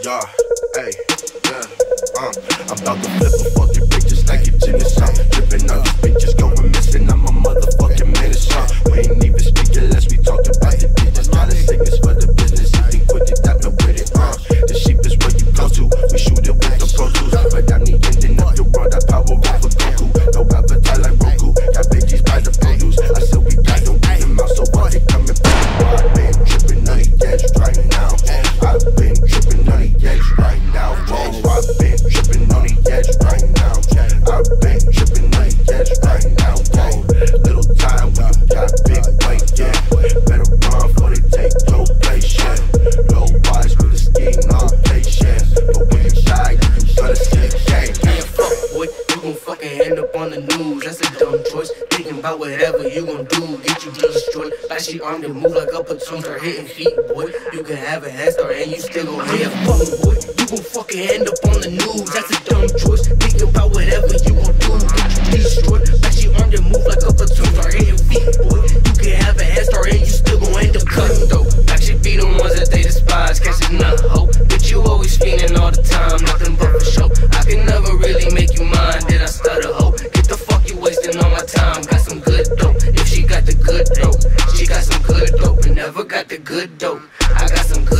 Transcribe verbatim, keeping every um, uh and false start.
Yeah, hey, yeah, uh, I'm about to flip a fucking bitch just like it's in the sun. Tripping on these bitches going missing, I'm a motherfucking menace, uh. We ain't even speaking unless we talk about the digits. Got a sickness for the business, you think with it, that with it, uh. The sheep is where you go to, we shoot it with the Pro Tools. But I'm the ending of the world, I power over Goku. No avatar like Roku, got bitches by the produce. I said we got to weed them out, so what they coming back? I've been tripping on the edge right now. I've been tripping on the edge right now. Whoa, I've been tripping on the edge right now. I've been tripping on the edge right now. Whoa, little time when you got big weight, yeah. Better run before they take your place, yeah. Low wise with the scheme, all patience. But when you die, you gotta see the game. Man, fuck, boy, you gon' fucking end up on the news. That's a dumb choice. Thinking about whatever you gon' do, get you destroyed. Like she armed and move like a platoon, start hitting feet, boy. You can have a head start and you still gon' hit. Fuck, boy, you gon' fucking end up on the news. That's a dumb choice. Thinking about whatever you gon' do, get you destroyed. Like she armed and move like a platoon, start hitting feet, boy. You can have a head start and you still gon' end up cutting dope. Like she be the ones that they despise, catching up hope. Bitch, you always fiending all the time, nothing but for show. I can never really make you mine, did I stutter hope? Get the fuck you wasting all my time, got some good dope. If she got the good dope, she got some good dope, and never got the good dope. I got some good